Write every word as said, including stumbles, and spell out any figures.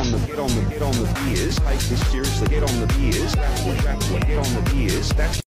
on the, get on the, get on the beers. Take this seriously, get on the beers. Get on the beers. That's